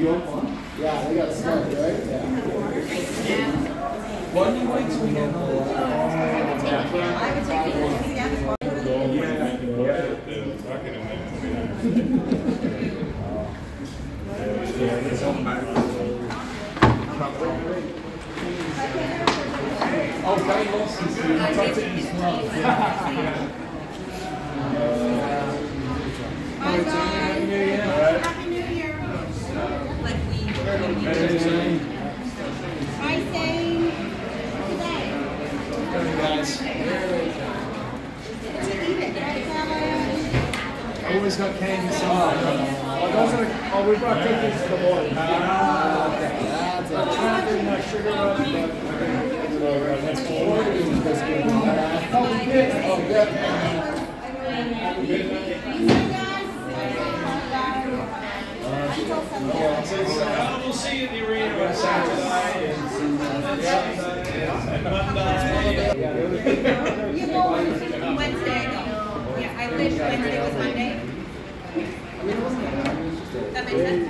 Yeah, they got started, right? Yeah. Why do you wait till we get home? Oh, Barry Lawson's tucked it in his glove. Bye guys. Happy New Year. Bye, Zane. Today. Guys. I always got candy somewhere. Oh, we brought cookies to the boys. Okay. That's it. Not sugar rush, We'll see you in the arena on Saturday and Monday. You go Wednesday. Yeah, I wish Wednesday was Monday. That makes sense?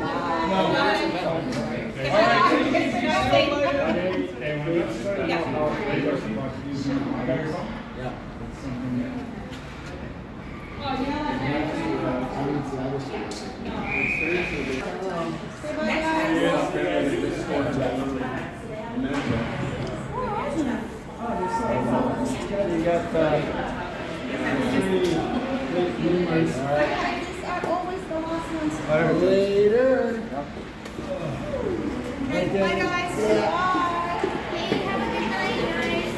You got These are always the last ones. later. Bye guys. Bye. Hey, have a good night, guys.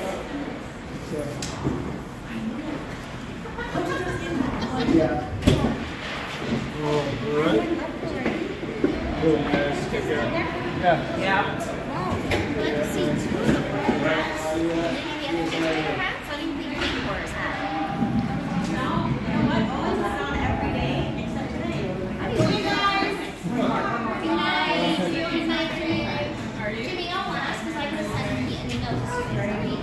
Yeah. All right. Cool, guys. Take care. Yeah. Let's see. Maybe other hats? What do you think Igor's hat? No. You know what? Oh, it's not every day except today. Hey guys. Good night. Good night, Jimmy. Jimmy, I'll last because I would have sent me an email to Susan for me.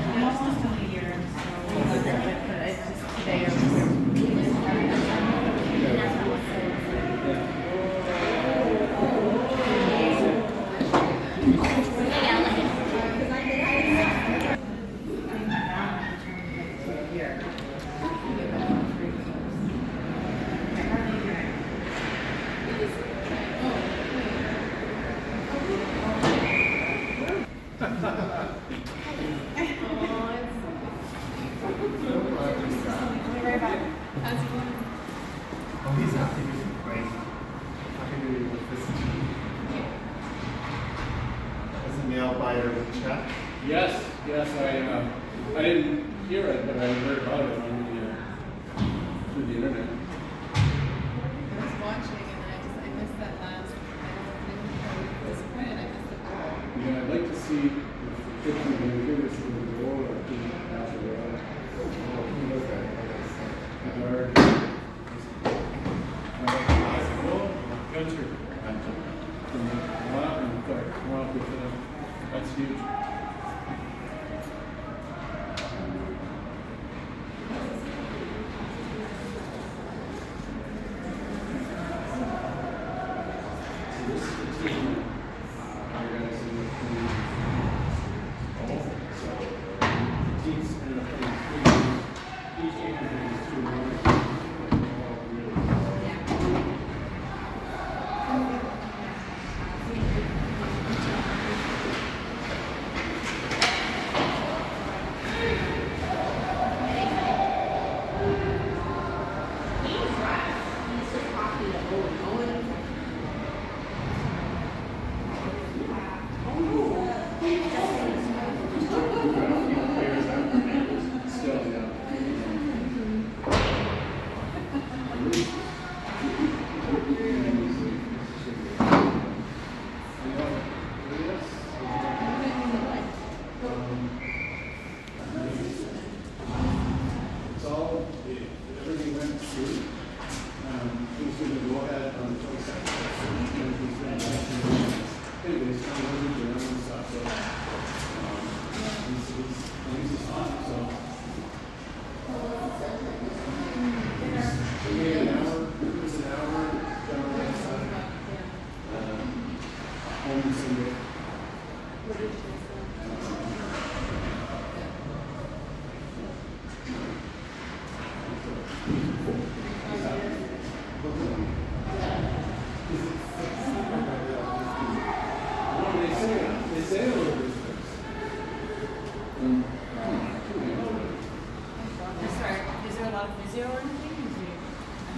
Oh, he's happy. Great. Happy New Year with this. Is a nail biter with chat? Yes, I didn't hear it, but I heard about it on through the internet. I was watching and I missed that last. I missed the ball. Yeah, I'd like to see if we can give us a goal or two after that. Gunter. That's huge.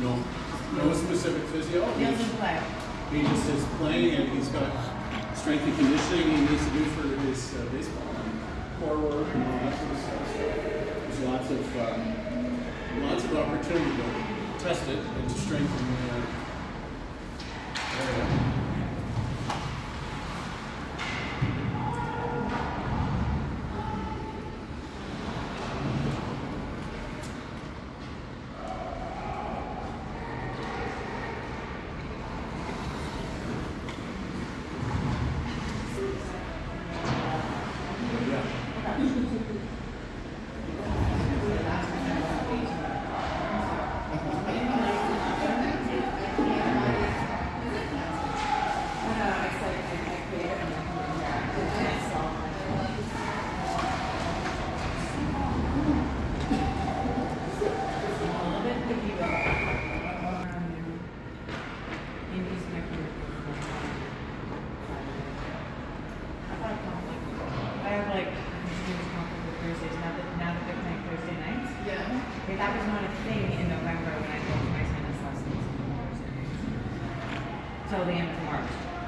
No specific physio. He doesn't play. He just is playing, and he's got strength and conditioning he needs to do for his baseball and core work and all that sort of stuff. So there's lots of opportunity to test it and to strengthen the area. That was not a thing in November when I booked my tennis lessons. Till the end of March.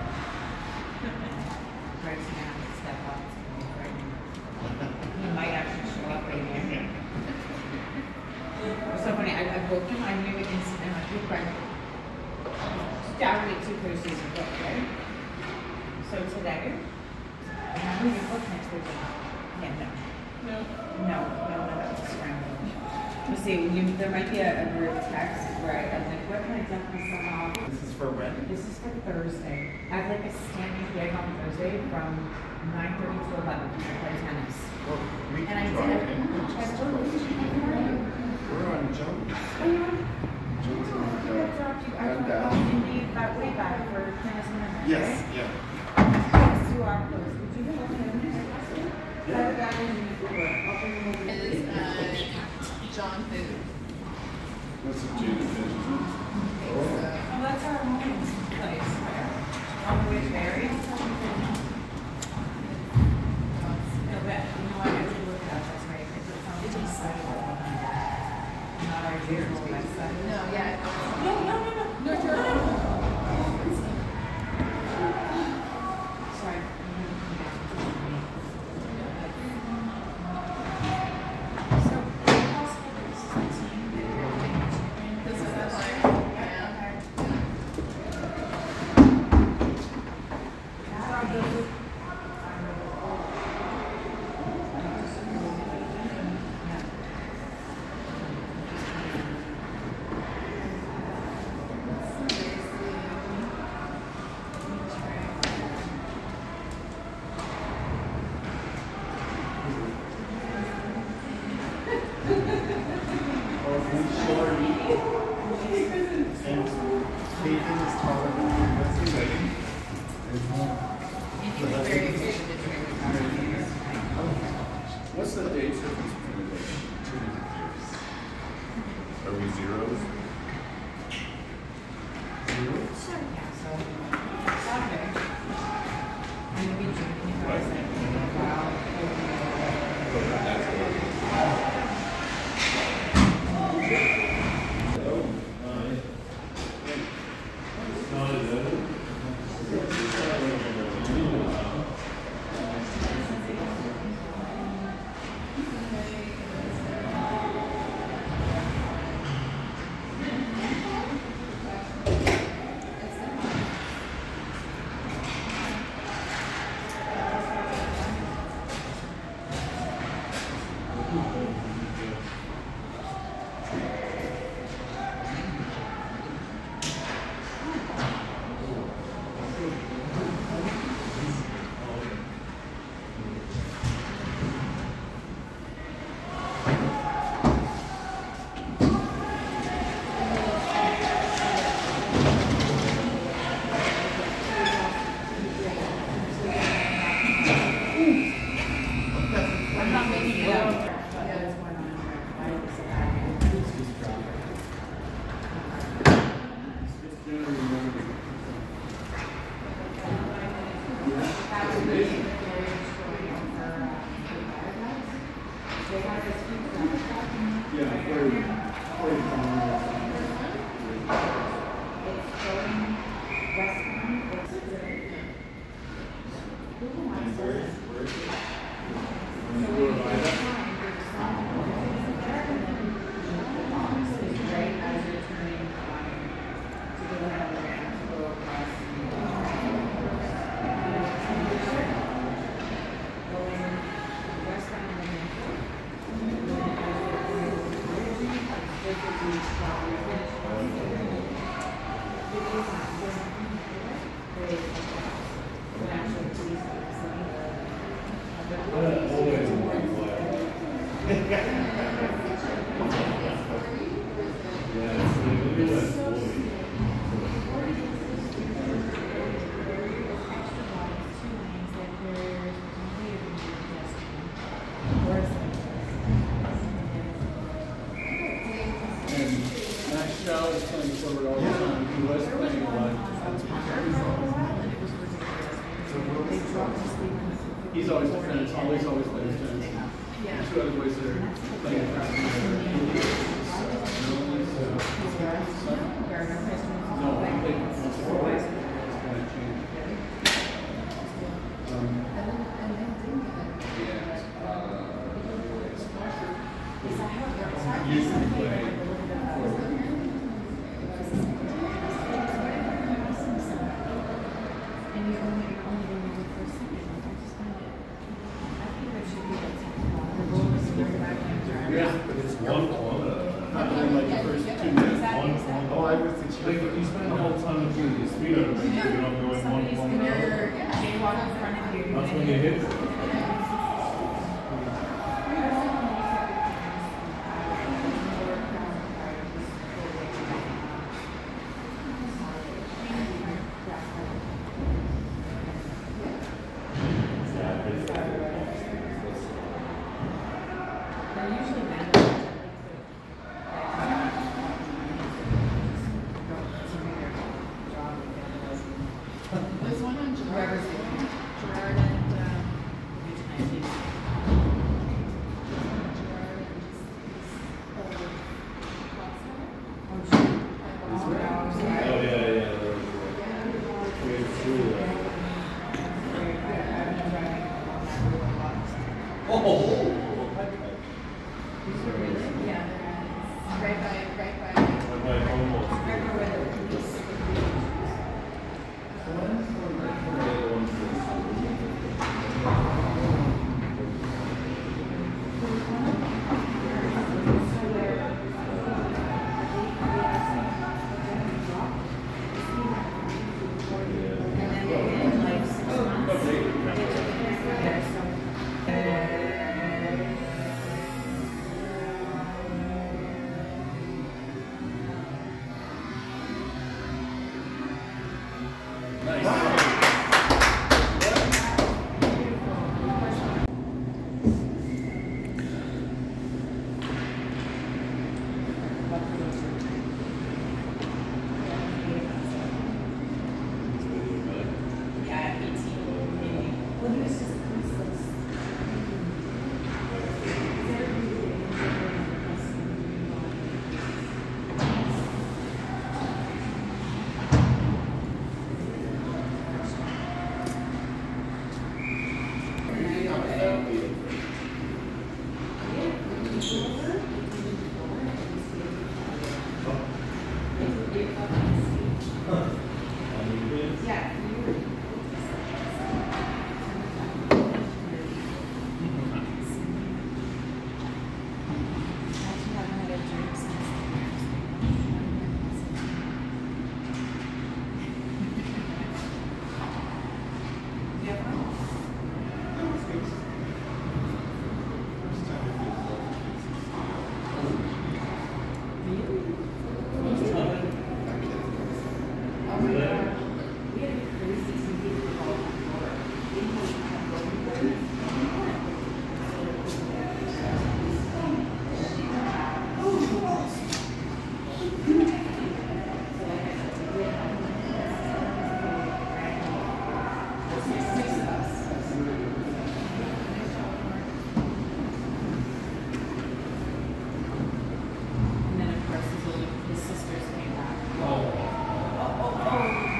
Greg's gonna have to step up. He might actually show up right here. It was so funny. I booked him. I knew it instantly. I'm like, hey, Greg. Saturday, 2 Thursdays are booked, right? So today, I'm going to book next Thursday. Yeah, no, that was a scramble. Let's see, there might be a group text where I was like, what can I definitely send off? This is for when? This is for Thursday. I have like a standing gig on Thursday from 9:30 to 11 when I play tennis. Well, we And can I drive did. in. We're on Jones. Jones on I dropped you. I And dropped off Indeed that way back for tennis minutes. Yes, yeah. Yes, to our place. Would you go ahead and that guy in the Uber? I'll bring him over. Is John Food. What's the Jada Fish? Oh, that's our home place. On the way to Barry. No, but you know what? I did look it up. That's right. It's just not our usual website. No, yeah. No. No, you're sorry. This is that line. Yeah. What's the date difference between the two? Are we zeros? Yeah, so Saturday. I'm gonna be drinking you guys like wow. Shaw is playing forward all the time. He was playing a lot of defensive. He's always defense, always plays defense. Yeah. Two other boys that are playing defense. No, I think it's forward. It's going to change. Usually play forward. Yeah, but it's 1 kilometer. Not only like the first 2 minutes. Oh, I was the chief. Like, you spend the whole time with the speed of it, you don't go in 1 kilometer. That's when you hit it. There's one on Gerard and then of course his sisters came back. Oh.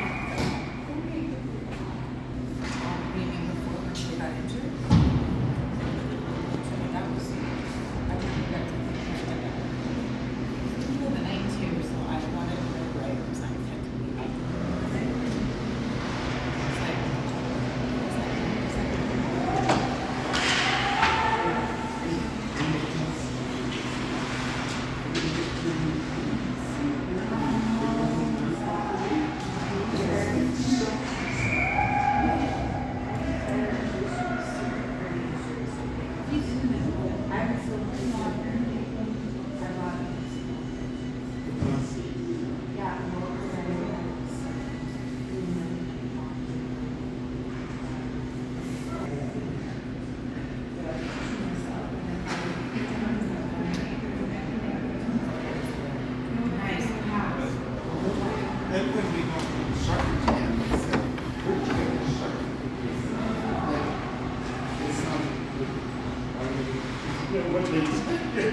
then when we go to the soccer camp, they said, where'd you get this soccer cookies? It's not good. Yeah, what they say.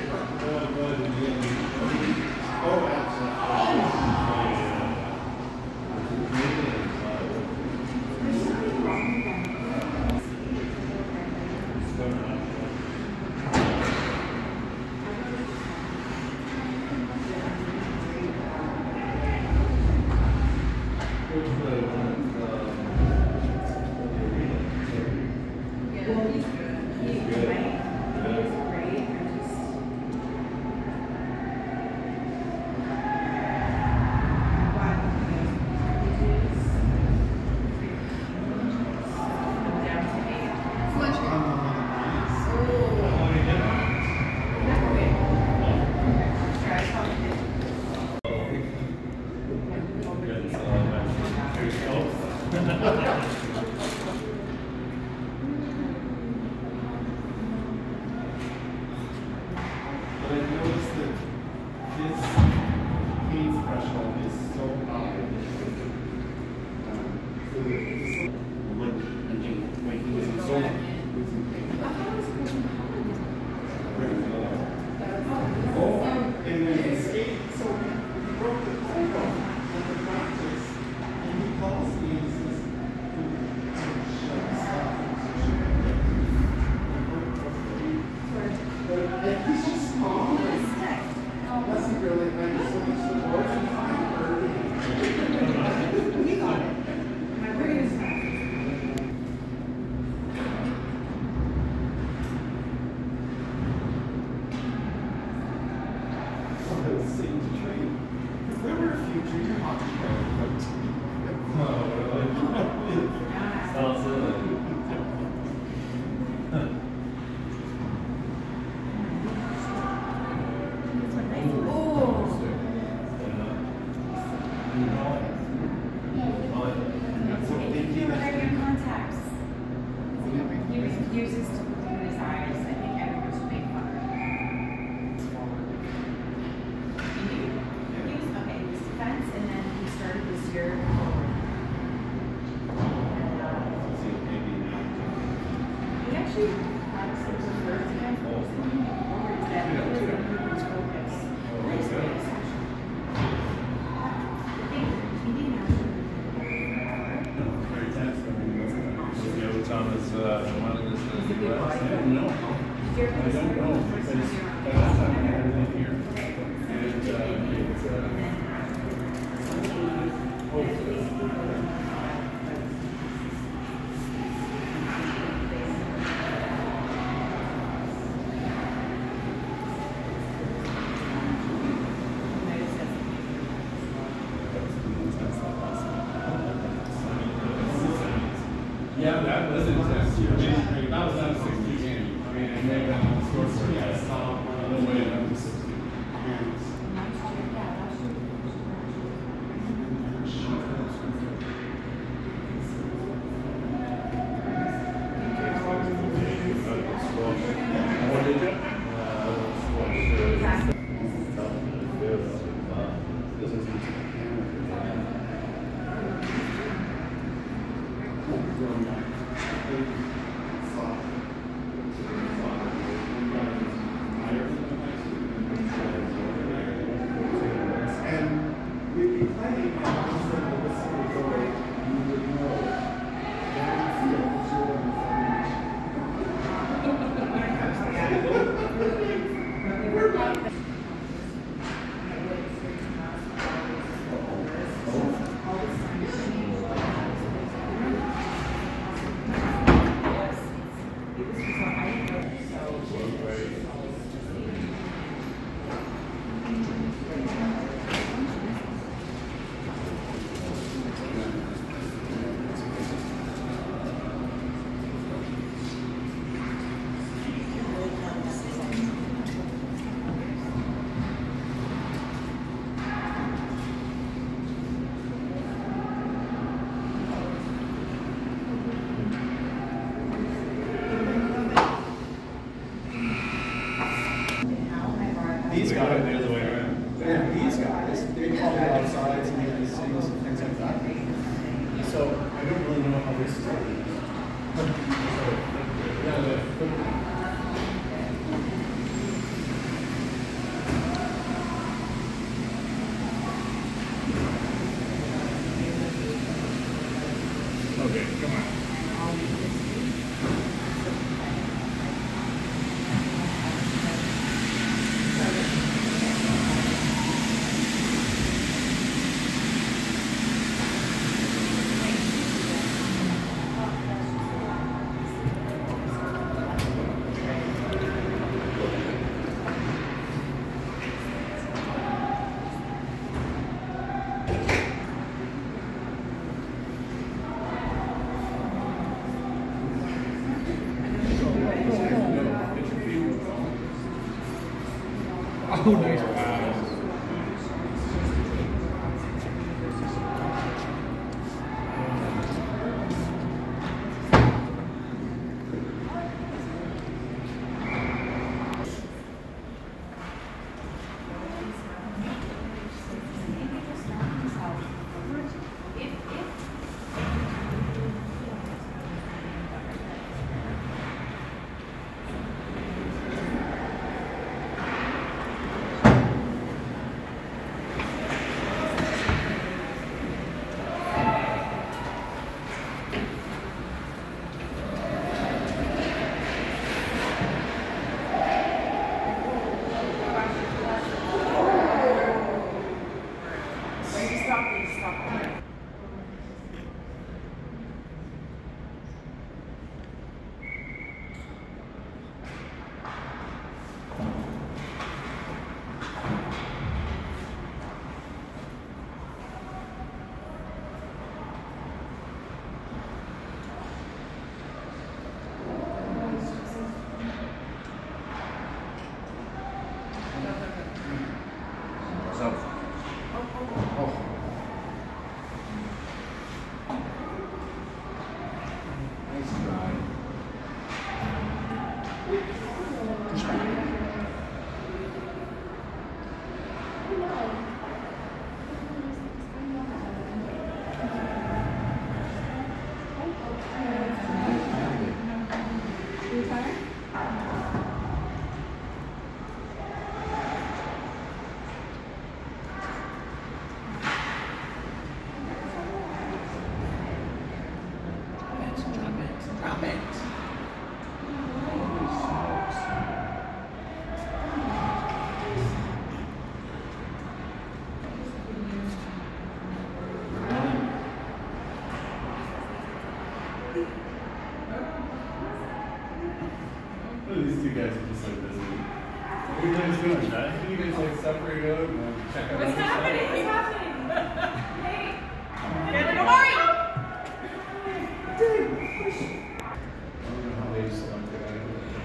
Oh, absolutely. But I noticed that this pain threshold is so high. When he was in Seoul, he was in pain. Oh, and then he skated, so he broke the collarbone at the practice, and he calls me and says, but he's just small. Doesn't really make so much support. You got it. My brain is not. There were a few junior hockey players, If you were in contacts, he refuses to look in his eyes. I think everyone should make fun of him. He was okay. He was defense, and then he started this year forward. And he actually honestly prefers defense. Forwards that he was going to his focus. Nice pace, actually. I think he didn't actually. Thomas, running this I don't know. I don't know. Because last time I had it in here. Yeah, that was intense. That was not a 60 game. I mean, and they went on the score for on the way up to 60. What did you? and we'd be playing, and all of a sudden the whistle would go, you would know. How do you feel? What's your These guys, yeah, these guys, they call it outside and these things. Okay, come on. Oh, nice pass. These two guys are just like busy. What are you guys doing, guys? Can you guys like separate out and check out? What's happening? What's happening? Hey! Don't worry. I don't know how they selected it.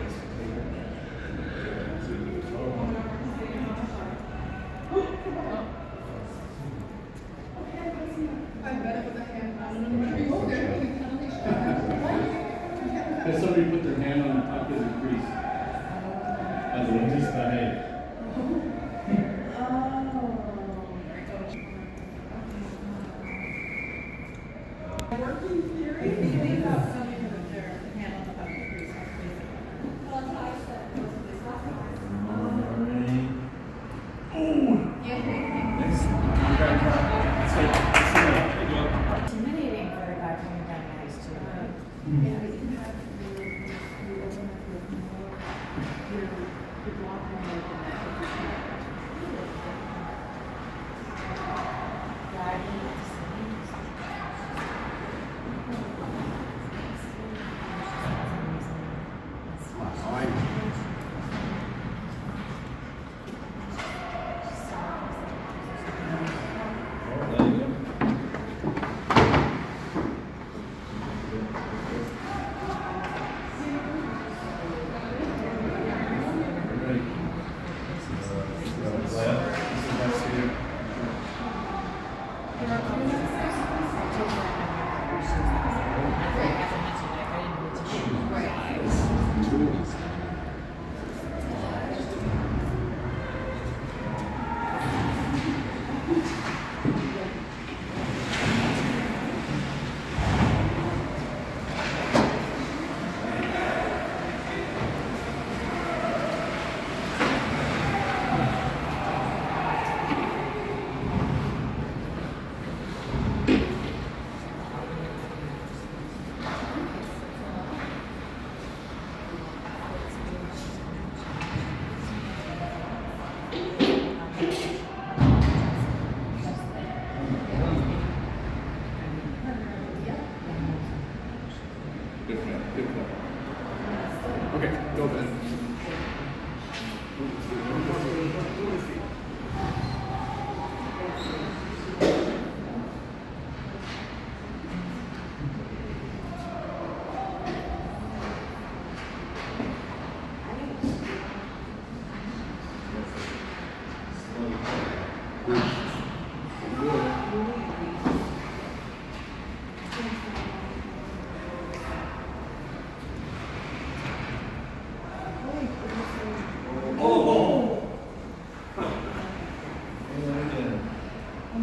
Has somebody put their hand on the top of the crease? As a just the head. Working theory? They have somebody put their hand on the top of the crease. Intimidating for a guy coming down the ice too. Yeah, we can have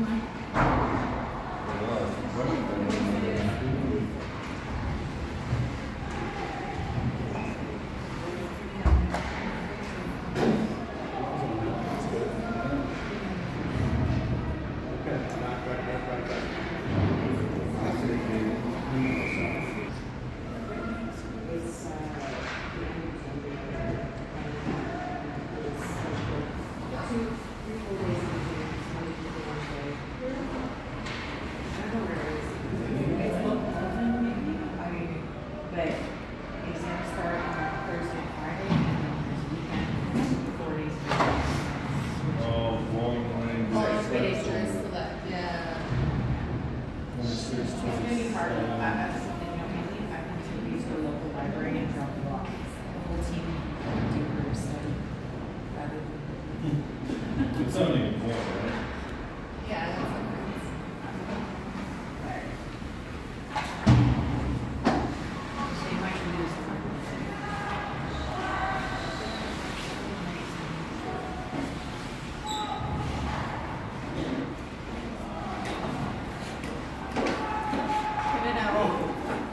It's not even more, right? Yeah, that's So you might use Put it out.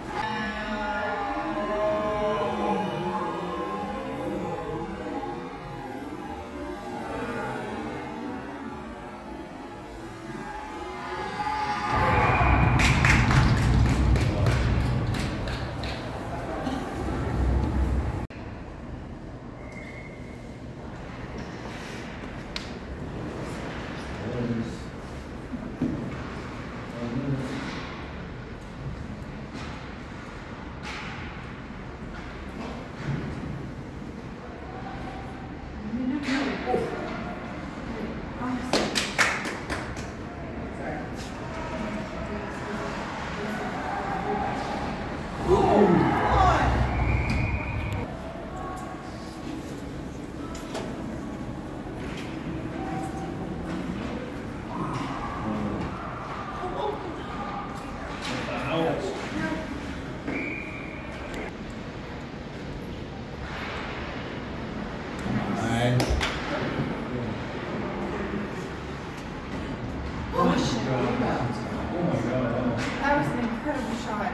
That was an incredible shot.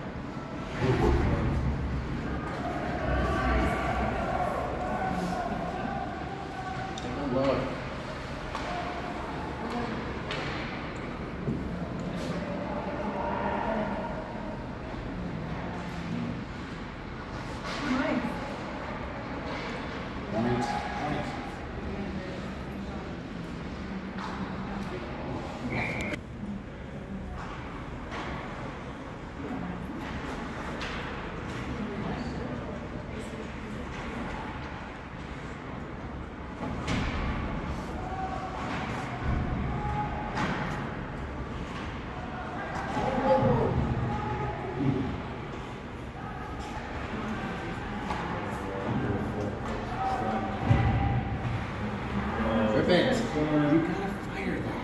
I love it. Perfect. You gotta fire that.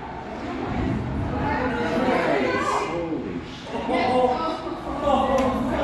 Holy shit.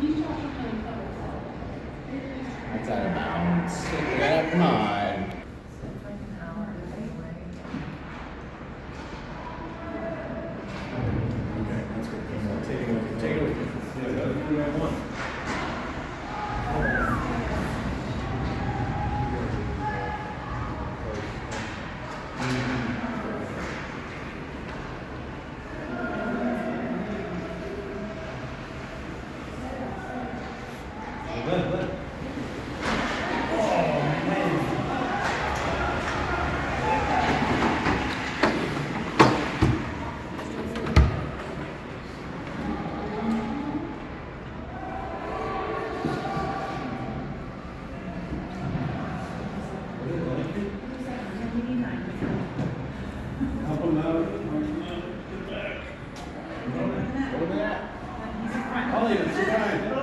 That's out of bounds. Pick that up, come on. Okay, that's good. Take it with you. Take it with you. Yeah, one. Help him out. Get back. Over there. I'll leave it. It's fine.